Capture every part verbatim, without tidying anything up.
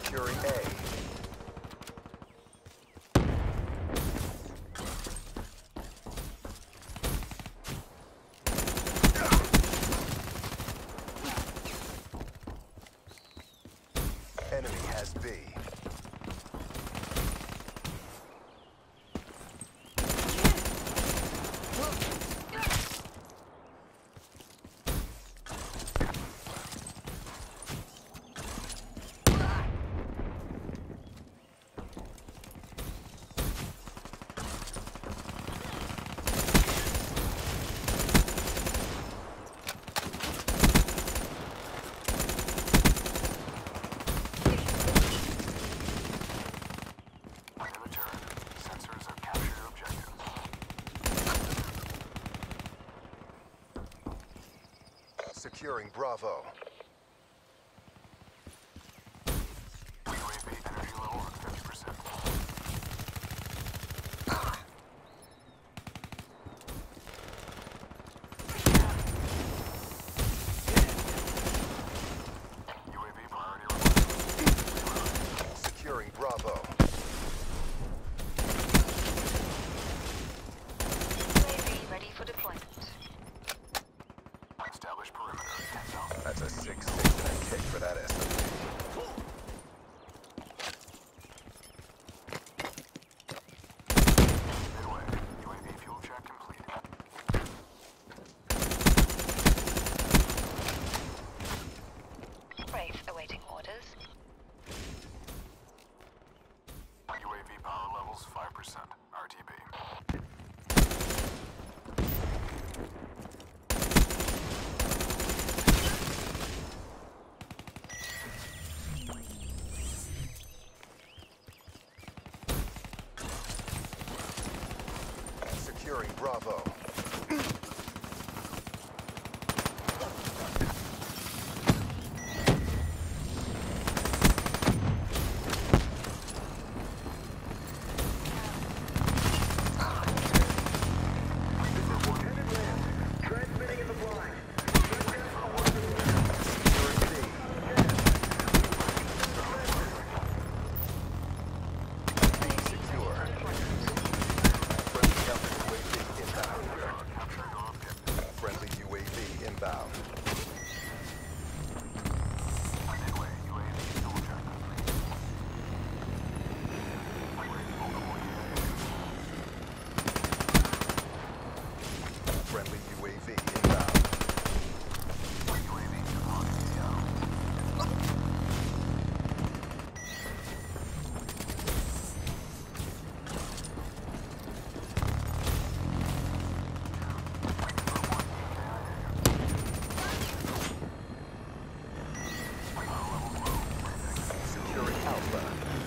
Securing A. Enemy has B. Securing Bravo. U A V energy level at fifty percent. U A V priority required. Securing Bravo. U A V ready for deployment. Establish perimeter at ten thousand. That's a six six and a kick for that S M G. Midway. U A V fuel check complete. Brave awaiting orders. U A V power levels five percent. R T B. Securing Bravo. Friendly U A V inbound. Midway. U A V fuel check complete. Friendly U A V inbound. U A V deployed. Securing Alpha.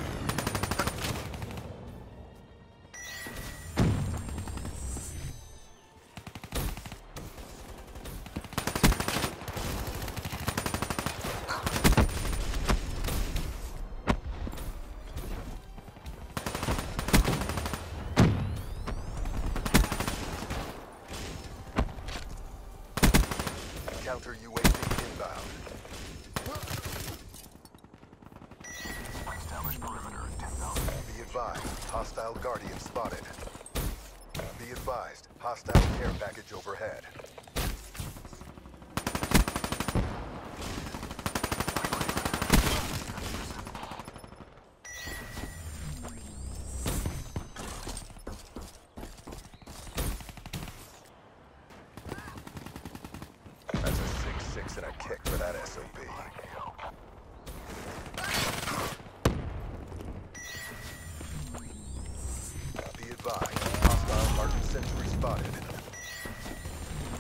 Counter U A V inbound. Establish perimeter at ten thousand. Be advised, hostile Guardian spotted. Be advised, hostile care package overhead. That's a six six and a kick for that S O B. Be advised, hostile Martin Sentry spotted.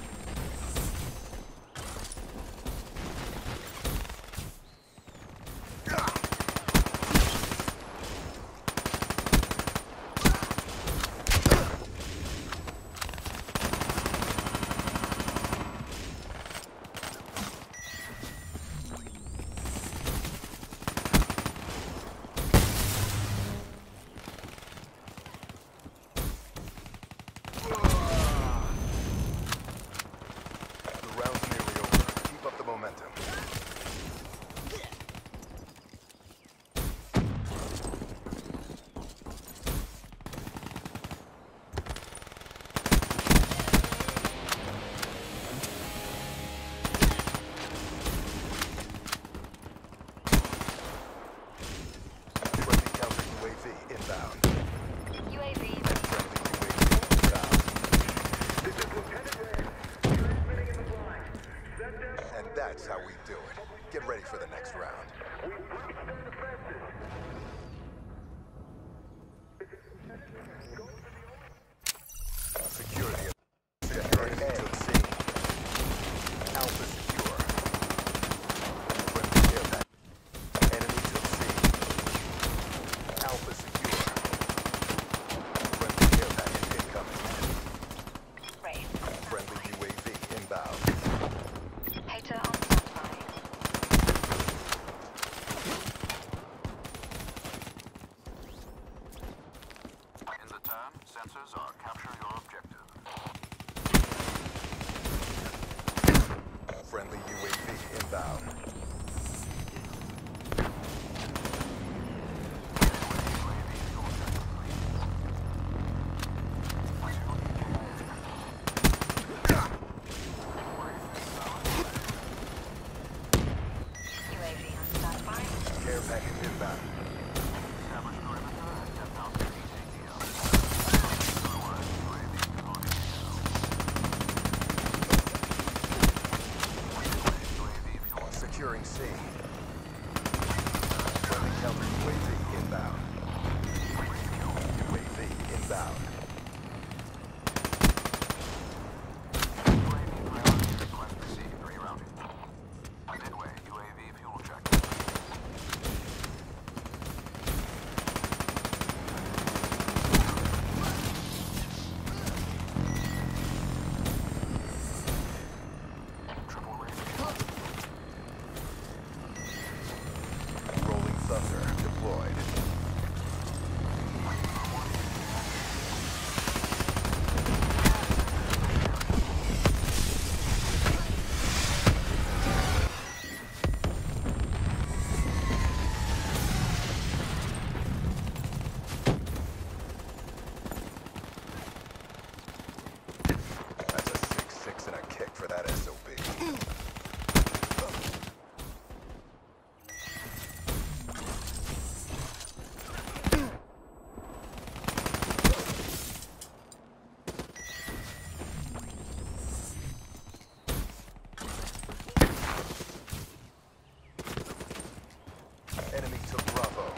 package inbound. Established perimeter at ten thousand feet A T L. To the west, U A V departing A O. U A V fuel Securing C. Friendly counter U A V inbound. U A V inbound. U A V priority request received. Rerouting. Midway, U A V fuel check. Triple rating. Rolling Thunder deployed. That's a six six and a kick for that S O B. Enemy took Bravo.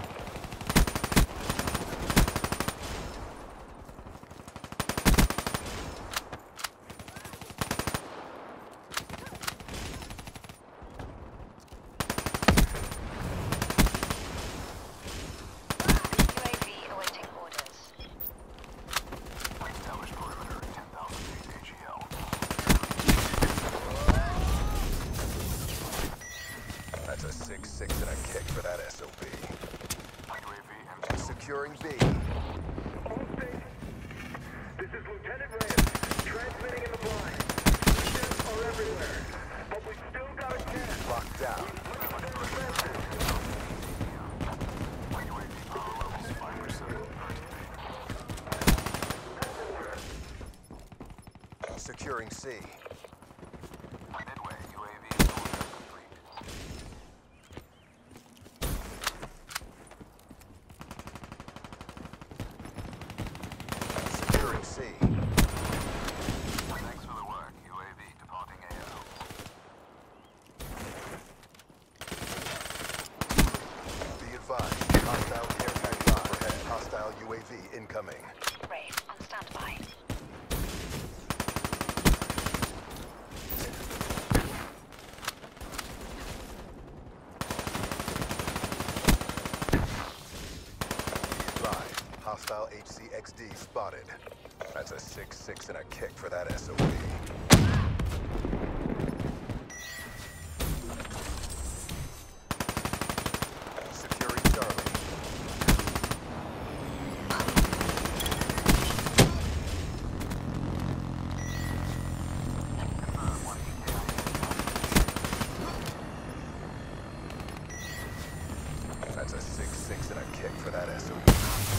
U A V awaiting orders. Established perimeter at ten thousand feet A G L. That's a six six and a kick for that S O B. U A V M T. Securing B. All stations. This is Lieutenant Reyes, transmitting in the blind. Ships are everywhere, but we still got a chance. Locked down. U A V power levels five percent. Securing C. Midway, U A V fuel check complete. Securing C. Thanks for the work. U A V departing A O. Be advised. Hostile care package overhead. Hostile U A V incoming. Wraith on standby. Be advised. Hostile H C X D spotted. That's a six six and a kick for that S O B. Securing Charlie. That's a six six and a kick for that S O B.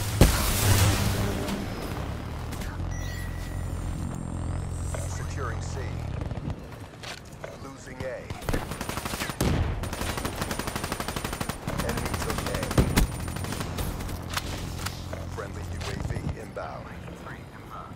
Securing C. Losing A. Enemy took A. Friendly U A V inbound. Three inbound.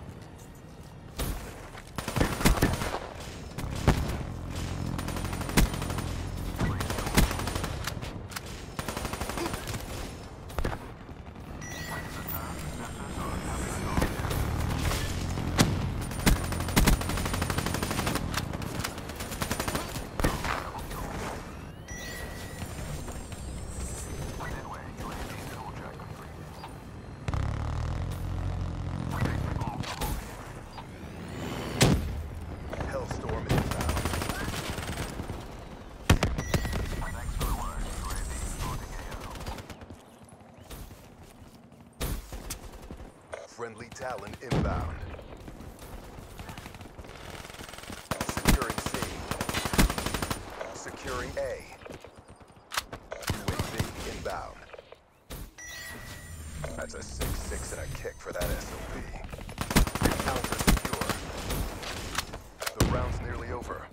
Midway, U A V fuel check complete. Hellstorm inbound. Thanks for the work. U A V departing A O. Friendly Talon inbound. Securing C. Securing A. U A V inbound. That's a six six and a kick for that S O B. Counter secure. The round's nearly over.